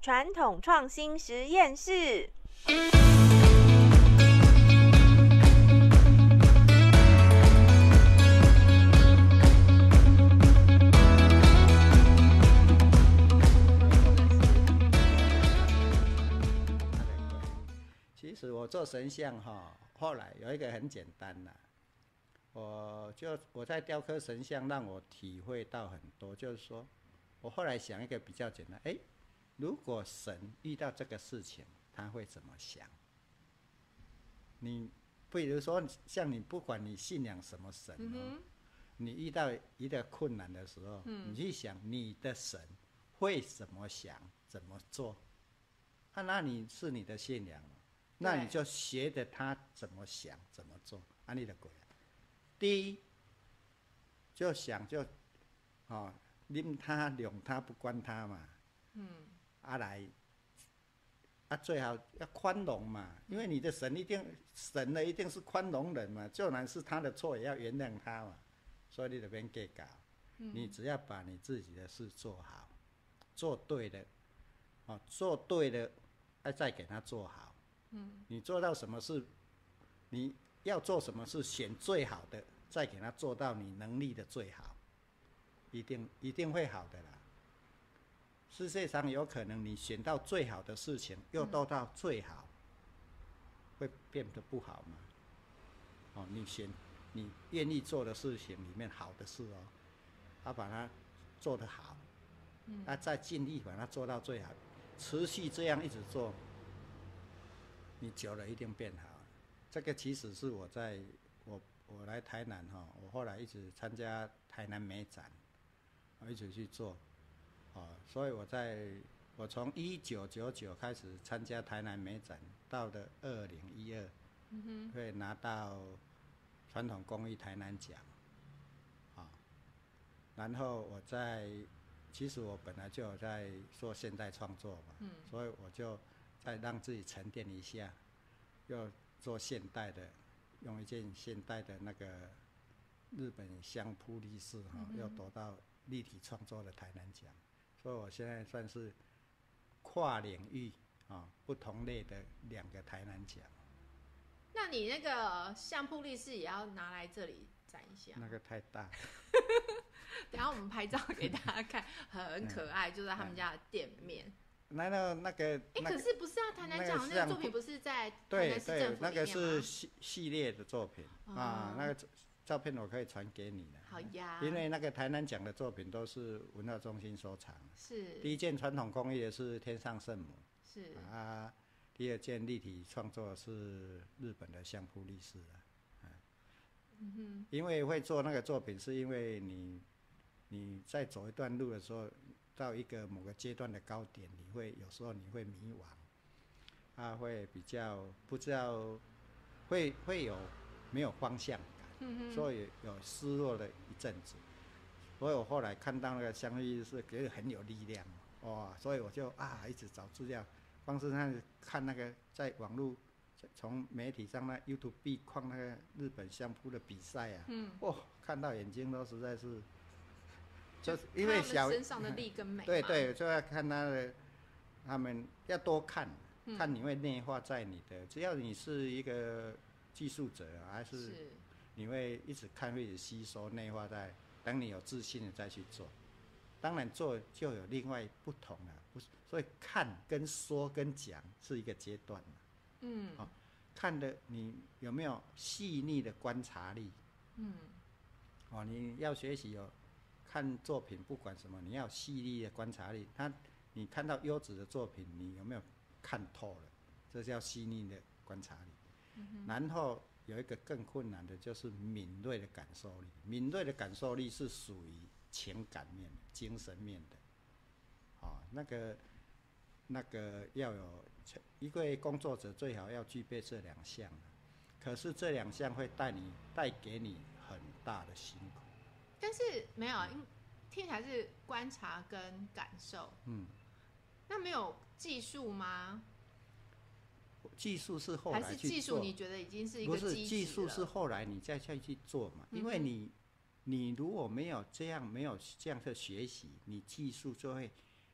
传统创新实验室。 其实我做神像后来有一个很简单的，我在雕刻神像，让我体会到很多，就是说，我后来想一个比较简单，如果神遇到这个事情，他会怎么想？你比如说，像你不管你信仰什么神你遇到一个困难的时候，你去想你的神会怎么想、怎么做，那你是你的信仰。那你就学着他怎么想怎么做，你就对了。第一，就想拎他用他不关他嘛，最好要宽容嘛，因为你的神一定是宽容人嘛，就算是他的错也要原谅他嘛，所以你就免计较，你只要把你自己的事做好，做对了，再给他做好。你做到什么事，你要做什么事，选最好的，再给他做到你能力的最好，一定会好的啦。世界上有可能你选到最好的事情，又做到最好，会变得不好吗？你愿意做的事情里面好的事把它做得好，再尽力把它做到最好，持续这样一直做。你久了一定变好。这个其实是我来台南我后来一直参加台南美展，我一直去做，所以我从1999开始参加台南美展，到了2012，会拿到传统工艺台南奖，然后其实我本来就有在做现代创作嘛，所以我就再让自己沉淀一下，又做现代的，用一件现代的那个日本香铺立式又得到立体创作的台南奖，所以我现在算是跨领域不同类的2个台南奖。 那你那个相扑立式也要拿来这里展一下？ 那个太大。 等一下我们拍照给大家看，很可爱，就在他们家的店面。 那个可是不是台南奖那个作品不是在台南市政府里面吗？ 那个是系列的作品那个照片我可以传给你的。 好呀。 因为那个台南奖的作品都是文化中心收藏。 是。 第一件传统工艺的是天上圣母。 是。 第二件立体创作是日本的相扑立式因为会做那个作品，是因为你在走一段路的时候，到一个某个阶段的高点，有时候你会迷惘，会比较不知道，会有没有方向感，所以有失落了一阵子。所以我后来看到那个相扑立式，觉得很有力量，所以我就一直找资料，光是看那个在网络。从媒体上YouTube 看那个日本相扑的比赛看到眼睛都实在是，就是因为身上的力跟美。 对，就要看他们要多看，看你会内化在你的。只要你是一个技术者还是你会一直看，会一直吸收内化在，等你有自信的再去做。当然做就有另外不同了，所以看跟说跟讲是一个阶段。看的你有没有细腻的观察力？你要学习看作品，不管什么，你要有细腻的观察力。你看到优质的作品，你有没有看透了？这叫细腻的观察力。然后有一个更困难的，就是敏锐的感受力。敏锐的感受力是属于情感面、精神面的。那个要有一位工作者最好要具备这2项，可是这2项会带给你很大的辛苦。 但是没有，听起来是观察跟感受。那没有技术吗？ 技术是后来去做。还是技术你觉得已经是一个基质了？ 不是，技术是后来你再去做嘛。因为你如果没有这样的学习，你技术就会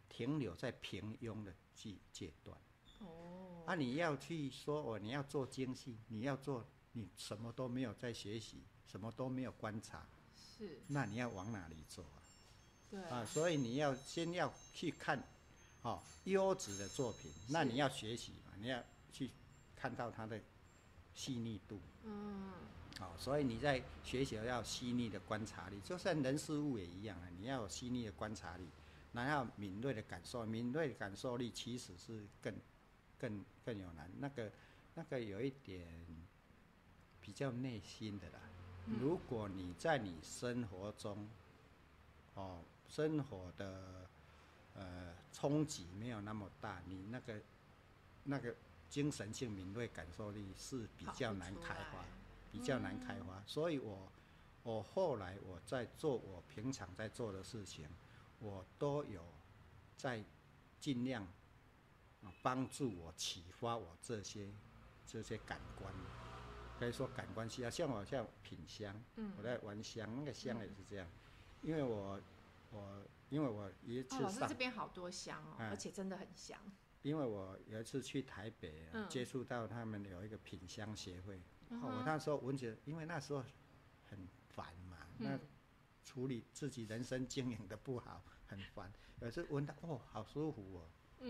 停留在平庸的阶段。你要去说你要做精细，你什么都没有在学习，什么都没有观察，那你要往哪里走啊？ 对所以你先要去看优质的作品，那你要学习嘛，你要去看到它的细腻度。所以你在学习要细腻的观察力，就算人事物也一样你要有细腻的观察力，然后敏锐的感受，敏锐的感受力其实是更有难，那个有一点比较内心的啦。如果你在你生活中，生活的冲击没有那么大，你那个精神性敏锐感受力是比较难开发，所以我后来我在做我平常在做的事情，我都有在尽量帮助我启发我这些感官。可以说感官需要，像品香，我在玩香，那个香也是这样，因为我有一次老师这边好多香而且真的很香。 因为我有一次去台北接触到他们有一个品香协会，我那时候闻起来，因为那时候很烦嘛，那处理自己人生经营的不好，很烦，有时闻到好舒服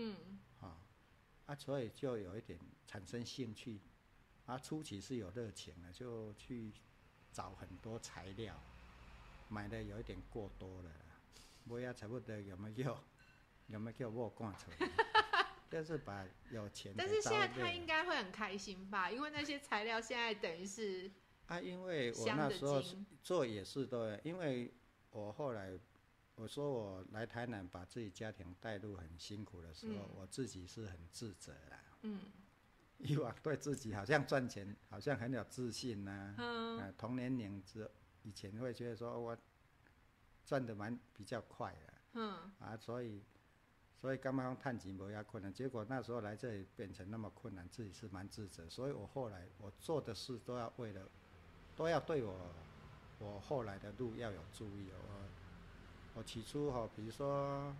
所以就有一点产生兴趣。初期是有热情的，就去找很多材料，买的有一点过多了，尾仔差不多有没有叫我赶出来，就是把有钱的。 但是现在他应该会很开心吧？因为那些材料现在等于是因为我那时候做也是对，因为我后来我说我来台南把自己家庭带入很辛苦的时候，我自己是很自责啦。以往对自己好像赚钱好像很有自信同年龄以前会觉得说我赚得比较快所以刚刚赚钱没那么困难，结果那时候来这里变成那么困难，自己是蛮自责。所以我后来我做的事都要对我后来的路要有注意。我起初比如说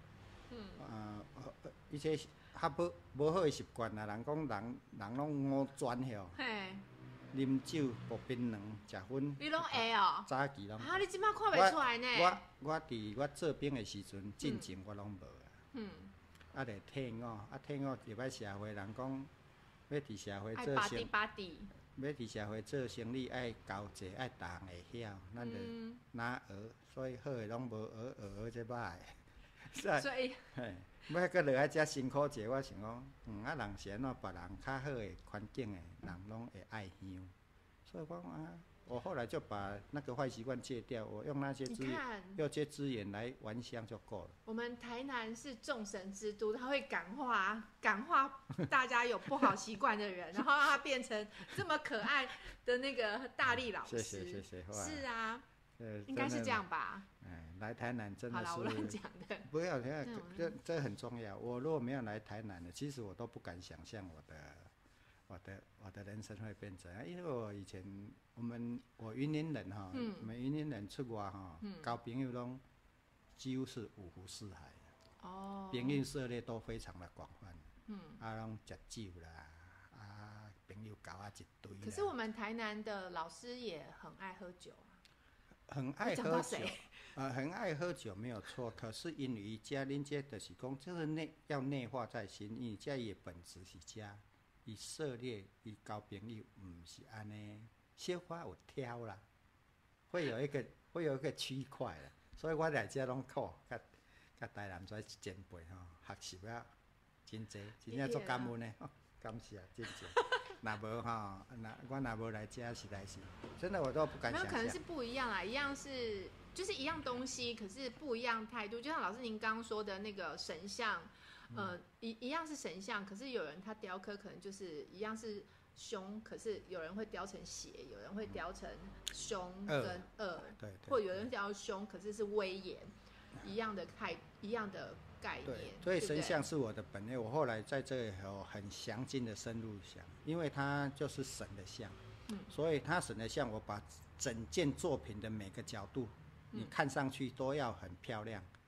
一些不好的习惯人讲人拢五转啉酒、薄槟榔、食薰。 你拢会哦？ 早期拢。 你即摆看袂出来呢？ 我伫我做兵的时阵，进前我拢无就退伍，退伍入来社会，人讲要伫社会做要伫社会做生意，爱交际，爱逐项会晓，咱就哪学，所以好的拢无学这歹。 所以。 要搁落来遮辛苦者，我想讲，人是安怎别人较好的环境的人拢会爱香，所以我后来就把那个坏习惯戒掉，我用那些资源来玩香就够了。 我们台南是众神之都，他会感化大家有不好习惯的人，然后让他变成这么可爱的那个大力老师。 谢谢。 是啊，应该是这样吧。 来台南真的是。 好了，我乱讲的。 不要，这很重要。我如果没有来台南的，其实我都不敢想象我的人生会变怎样。因为我以前我云林人我们云林人出外交朋友拢几乎是五湖四海朋友涉猎都非常的广泛。拢食酒啦，朋友交一堆。 可是我们台南的老师也很爱喝酒。 很爱喝酒，很爱喝酒没有错。可是因为恁这就是讲，就是要内化在心，因为这伊的本质是这，伊涉猎，伊交朋友，唔是安尼，小可有挑啦，会有一个区块啦。所以我来这拢靠，甲台南遮前辈学习啊，真济，真正足感恩的，感谢真济。若无我若无来这，实在是真的我都不敢想象。 没有，可能是不一样啦，一样是就是一样东西，可是不一样态度。就像老师您刚刚说的那个神像，一样是神像，可是有人他雕刻可能就是一样是凶，可是有人会雕成邪，有人会雕成凶跟恶， 对， 或有人雕凶，可是是威严，一样的概念。 所以神像是我的本业。我后来在这里有很详尽的深入想，因为它就是神的像，所以它神的像，我把整件作品的每个角度，你看上去都要很漂亮，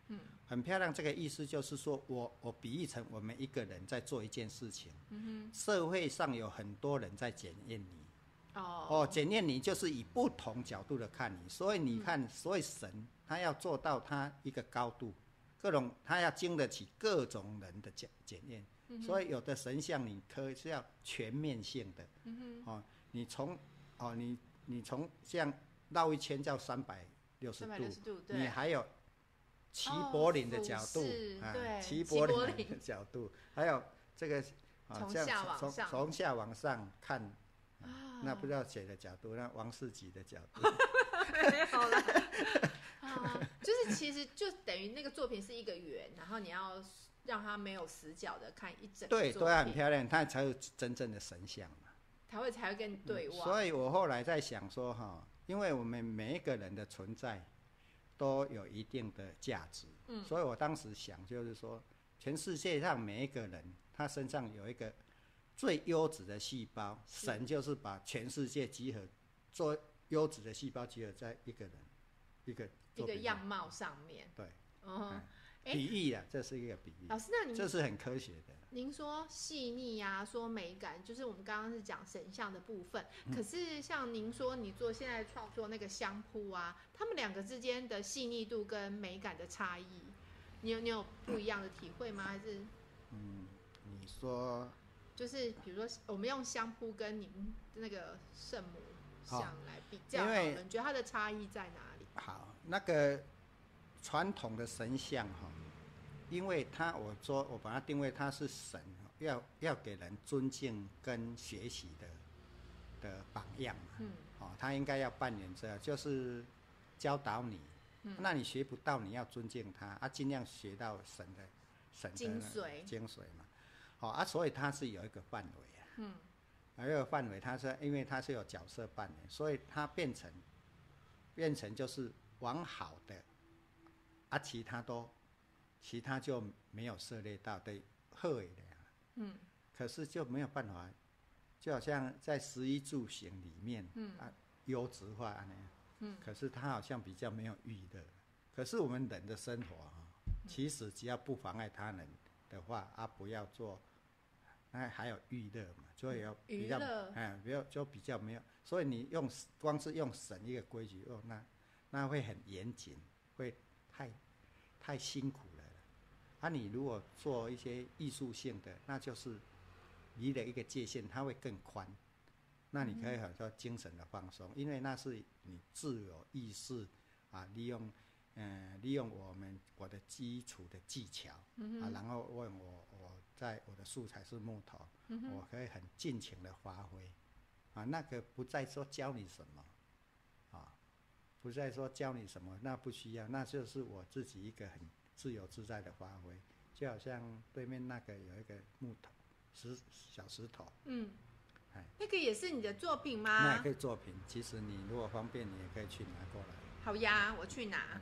很漂亮这个意思就是说我比喻成我们一个人在做一件事情，社会上有很多人在检验你。检验你就是以不同角度的看你，所以你看，所以神他要做到他一个高度，他要经得起各种人的检验，所以有的神像你可以是要全面性的，你从这样绕一圈叫360度，你还有齐柏林的角度，齐柏林的角度，还有这个从下往上看。那不知道谁的角度，那王世吉的角度没有了就是其实就等于那个作品是一个圆，然后你要让它没有死角的看一整个作品， 对，都要很漂亮，它才有真正的神像嘛， 才会跟你对望。 所以我后来在想说因为我们每一个人的存在都有一定的价值，所以我当时想就是说，全世界上每一个人他身上有一个最优质的细胞，神就是把全世界集合，做优质的细胞集合在一个人一个样貌上面。 对，比喻啊，这是一个比喻。 老师，那这是很科学的。 您说细腻啊，说美感，就是我们刚刚是讲神像的部分。可是像您说你做现在创作那个香扑啊，他们两个之间的细腻度跟美感的差异，你有不一样的体会吗？还是你说？ 就是比如说，我们用香扑跟您那个圣母像来比较好了，你觉得它的差异在哪里？ 好，那个传统的神像因为我把它定位它是神，要给人尊敬跟学习的榜样嘛，他应该要扮演这样，就是教导你，那你学不到，你要尊敬他尽量学到神的精髓嘛。所以它是有一个范围有一个范围，因为它是有角色扮演，所以它变成就是往好的，其他就没有涉猎到的好的可是就没有办法，就好像在食衣住行里面优质化那样，可是它好像比较没有娱乐。可是我们人的生活其实只要不妨碍他人的话不要做。那还有娱乐嘛，所以要比较就比较没有，所以你光是用神一个规矩那会很严谨，会太辛苦了。你如果做一些艺术性的，那就是离了一个界限，它会更宽。那你可以很多精神的放松，因为那是你自有意识利用我的基础的技巧然后问我在我的素材是木头，我可以很尽情的发挥那个不再说教你什么不再说教你什么，那不需要，那就是我自己一个很自由自在的发挥，就好像对面那个有一个木头小石头， 那个也是你的作品吗？ 那也可以作品，其实你如果方便，你也可以去拿过来。 好呀，我去拿。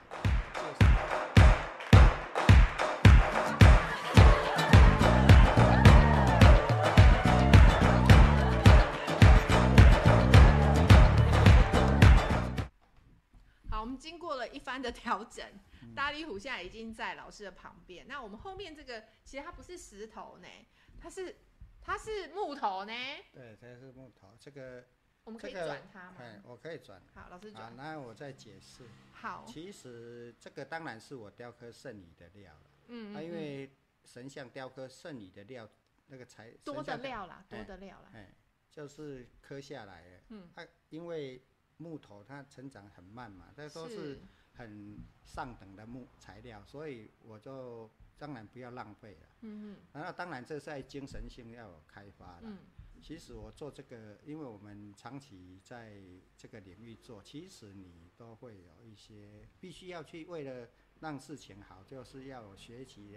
好，我们经过了一番的调整，大力虎现在已经在老师的旁边。那我们后面这个，其实它不是石头呢，它是木头呢。 对，它是木头。这个我们可以转它吗？ 我可以转。 好，老师转。 那我再解释。 好。 其实这个当然是我雕刻圣女的料了。因为神像雕刻圣女的料，那个才多的料啦，多的料啦。 就是刻下来的。因为木头它成长很慢嘛，这都是很上等的材料，所以我就当然不要浪费了。然后当然这在精神性要有开发了。其实我做这个，因为我们长期在这个领域做，其实你都会有一些必须要去为了让事情好，就是要有学习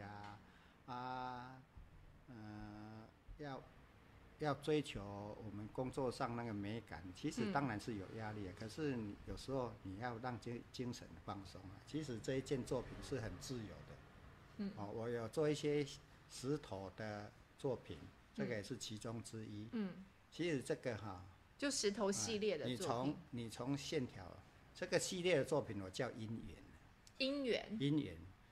要追求我们工作上那个美感，其实当然是有压力的。可是有时候你要让精神放松其实这一件作品是很自由的。我有做一些石头的作品，这个也是其中之一。其实这个就石头系列的作品。 你从线条这个系列的作品，我叫姻缘。 姻缘。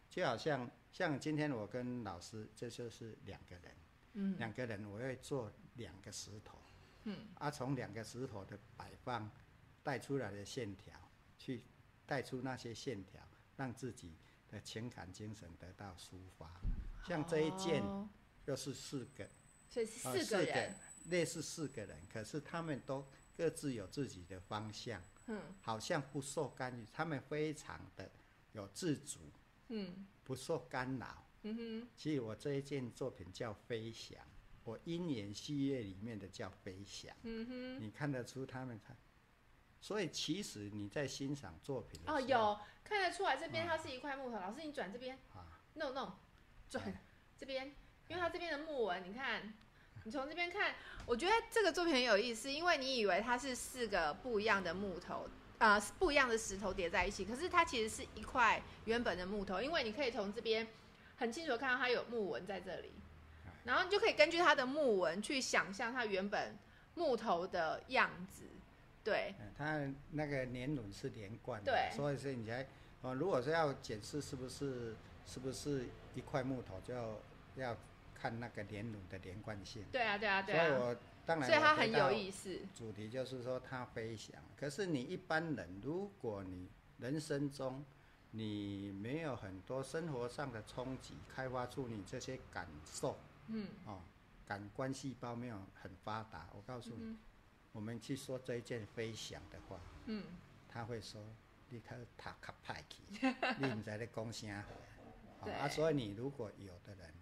就好像今天我跟老师，这就是两个人，两个人我会做两个石头，从两个石头的摆放带出来的线条，去带出那些线条，让自己的情感精神得到抒发。像这一件就是4个， 所以是4个人， 类似4个人，可是他们都各自有自己的方向，好像不受干预，他们非常的有自主，不受干扰。其实我这一件作品叫飞翔，我鹰眼系列里面的叫飞翔，你看得出他们看。所以其实你在欣赏作品的时候， 有看得出来，这边它是一块木头。老师，你转这边，no， 转这边，因为它这边的木纹，你看，你从这边看，我觉得这个作品很有意思，因为你以为它是4个不一样的木头，不一样的石头叠在一起，可是它其实是一块原本的木头，因为你可以从这边很清楚的看到它有木纹在这里，然后你就可以根据它的木纹去想象它原本木头的样子。对， 它那个年轮是连贯的， 对， 所以是你才如果说要检视是不是一块木头，就要看那个年轮的连贯性。 对啊。 所以我当然， 所以它很有意思。 主题就是说它飞翔，可是你一般人，如果你人生中你没有很多生活上的冲击，开发出你这些感受，感官细胞没有很发达，我告诉你。我们去说这一件飞翔的话，他会说你去读较歹去，你不知在讲啥话。所以你如果有的人，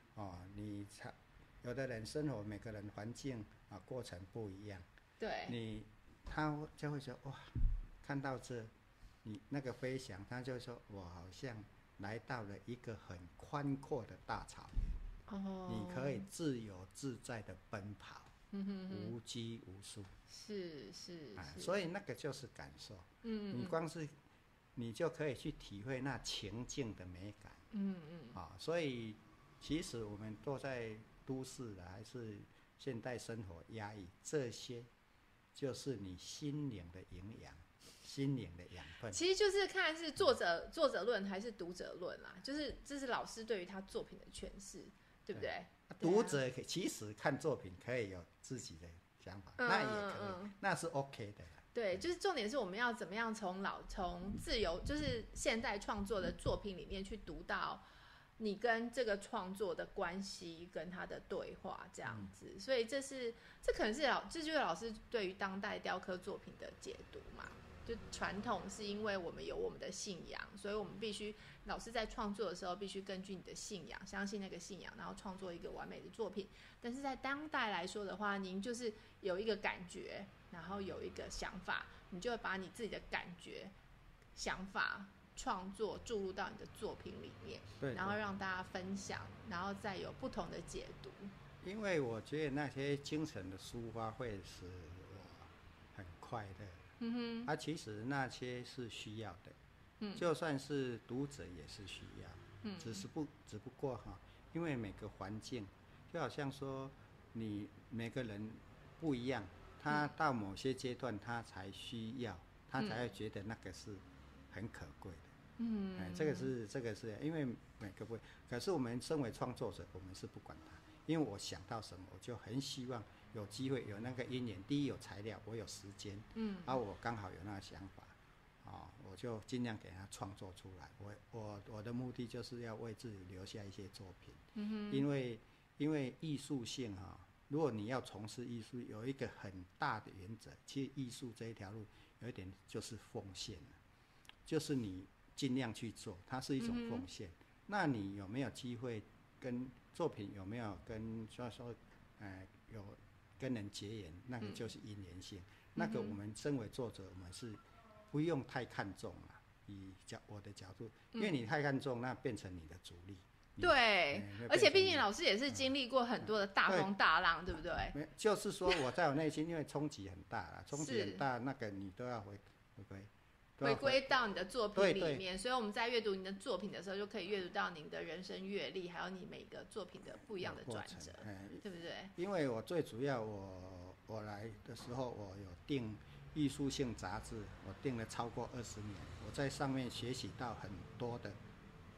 有的人生活每个人环境过程不一样， 对， 他就会说哇，看到这，你那个飞翔，他就说我好像来到了一个很宽阔的大草原，你可以自由自在的奔跑。无拘无束， 是， 所以那个就是感受。你光是你就可以去体会那情境的美感。所以其实我们都在都市的，还是现代生活压抑，这些就是你心灵的营养，心灵的养分。 其实就是看是作者论还是读者论啦，就是这是老师对于他作品的诠释，对不对？ 读者其实看作品可以有自己的想法，那也可以，那是 OK 的啦。 对，就是重点是我们要怎么样从自由，就是现代创作的作品里面去读到你跟这个创作的关系跟他的对话这样子，所以这可能是这就是老师对于当代雕刻作品的解读嘛。就传统是因为我们有我们的信仰，所以我们必须老师在创作的时候必须根据你的信仰，相信那个信仰，然后创作一个完美的作品。但是在当代来说的话，您就是有一个感觉，然后有一个想法，你就会把你自己的感觉、想法、创作注入到你的作品里面， 对， 然后让大家分享，然后再有不同的解读。 因为我觉得那些精神的抒发会使我很快乐。其实那些是需要的，就算是读者也是需要，只不过因为每个环境，就好像说你每个人不一样，他到某些阶段他才需要，他才会觉得那个是很可贵的。这个是因为每个不会，可是我们身为创作者，我们是不管它，因为我想到什么，我就很希望有机会有那个因缘，第一有材料，我有时间，我刚好有那个想法，我就尽量给它创作出来。我的目的就是要为自己留下一些作品，因为艺术性如果你要从事艺术，有一个很大的原则，其实艺术这一条路有一点就是奉献，就是你尽量去做，它是一种奉献。那你有没有机会跟作品有没有跟说有跟人结缘，那个就是因缘性。那个我们身为作者，我们是不用太看重了。以我的角度，因为你太看重，那变成你的主力。 对，而且毕竟老师也是经历过很多的大风大浪，对不对？ 就是说我在我内心，因为冲击很大了，冲击很大，那个你都要回归到你的作品里面，所以我们在阅读你的作品的时候，就可以阅读到您的人生阅历，还有你每个作品的不一样的转折，对不对？ 因为我最主要，我来的时候，我有订艺术性杂志，我订了超过20年，我在上面学习到很多的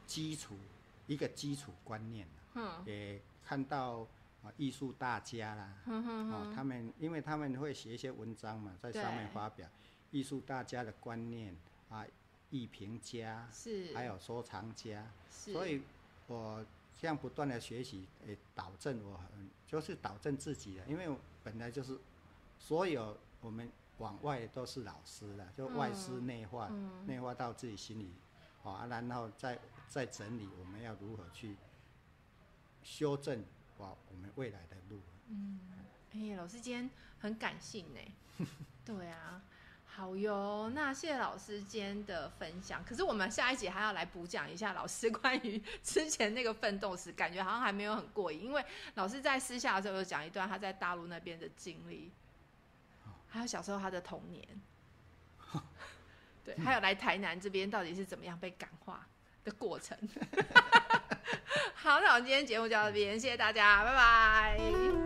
一个基础观念，也看到艺术大家啦，他们因为他们会写一些文章嘛，在上面发表艺术大家的观念艺评家还有收藏家，所以我这样不断的学习，导正就是导正自己的，因为本来就是所有我们往外都是老师了，就外师内化，内化到自己心里，然后再整理我们要如何去修正我们未来的路。 老师今天很感性呢。对啊。好哟，那谢谢老师今天的分享。可是我们下一集还要来补讲一下老师关于之前那个奋斗史，感觉好像还没有很过瘾。因为老师在私下的时候有讲一段他在大陆那边的经历，还有小时候他的童年，对，还有来台南这边到底是怎么样被感化的过程。好，那我们今天节目就到这边，谢谢大家，拜拜。